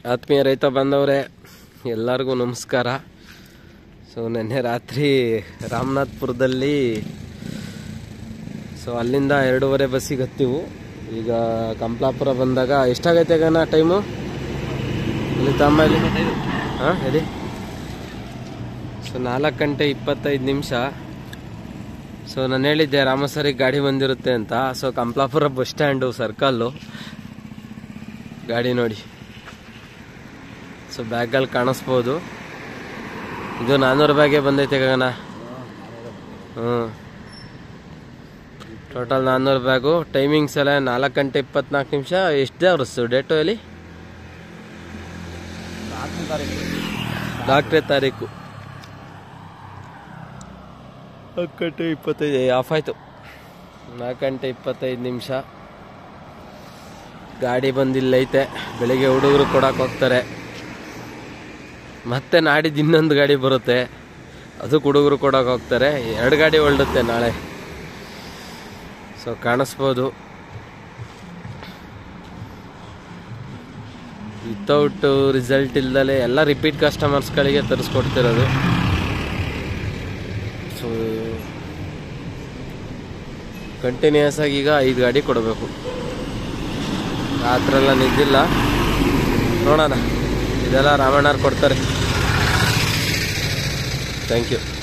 ಆತ್ಮೀಯ ರೈತ ಬಂದವರೇ ಎಲ್ಲರಿಗೂ ನಮಸ್ಕಾರ. ಸೊ ನಿನ್ನೆ ರಾತ್ರಿ ರಾಮನಾಥ್ಪುರದಲ್ಲಿ ಅಲ್ಲಿಂದ 2:30 ಬಸ್ಸಿಗೆ ಹತ್ತಿವು. ಈಗ ಕಂಪ್ಲಾಪುರ ಬಂದಾಗ ಎಷ್ಟಾಗೈತೆ ಗನ ಟೈಮು ಇಲ್ಲಿ ತಮ್ಮ ಇಲ್ಲಿ ಹಾಂ ಹೇಳಿ. 4 ಗಂಟೆ 25 ನಿಮಿಷ. ನಾನು ಹೇಳಿದ್ದೆ ರಾಮಸರಿಗೆ ಗಾಡಿ ಬಂದಿರುತ್ತೆ ಅಂತ. ಕಂಪ್ಲಾಪುರ ಬಸ್ ಸ್ಟ್ಯಾಂಡು ಸರ್ಕಲ್ಲು ಗಾಡಿ ನೋಡಿ. ಬ್ಯಾಗ್ಗಳು ಕಾಣಿಸ್ಬೋದು. ಇದು 400 ರೂಪಾಯಿಗೆ ಬಂದೈತೆ ಗಗನ. Total 400 bag. ಟೈಮಿಂಗ್ಸ್ ಎಲ್ಲ 4 ಗಂಟೆ 24 ನಿಮಿಷ. ಎಷ್ಟು ಅವ್ರಸ್ತು ಡೇಟು ಹೇಳಿ? 4ನೇ ತಾರೀಕು 4 ಗಂಟೆ 25 ಆಫ್ ಆಯಿತು. 4 ಗಂಟೆ 25 ನಿಮಿಷ. ಗಾಡಿ ಬಂದಿಲ್ಲೈತೆ. ಬೆಳಿಗ್ಗೆ ಹುಡುಗರು ಕೊಡಕ್ಕೆ ಹೋಗ್ತಾರೆ. ಮತ್ತೆ ನಾಡಿದ್ದು ಇನ್ನೊಂದು ಗಾಡಿ ಬರುತ್ತೆ, ಅದು ಹುಡುಗರು ಕೊಡಕ್ಕೆ ಹೋಗ್ತಾರೆ. 2 ಗಾಡಿ ಹೊರಡುತ್ತೆ ನಾಳೆ. ಕಾಣಿಸ್ಬೋದು. ವಿತೌಟ್ ರಿಸಲ್ಟ್ ಇಲ್ದಲೆ ಎಲ್ಲ ರಿಪೀಟ್ ಕಸ್ಟಮರ್ಸ್ಗಳಿಗೆ ತರಿಸ್ಕೊಡ್ತಿರೋದು. ಕಂಟಿನ್ಯೂಸ್ ಆಗಿ ಈಗ 5 ಗಾಡಿ ಕೊಡಬೇಕು. ಆ ಥರ ಎಲ್ಲ ನಿದ್ದಿಲ್ಲ. ನೋಡೋಣ, ಇದೆಲ್ಲ ರಾಮಣ್ಣವ್ರು ಕೊಡ್ತಾರೆ. Thank you.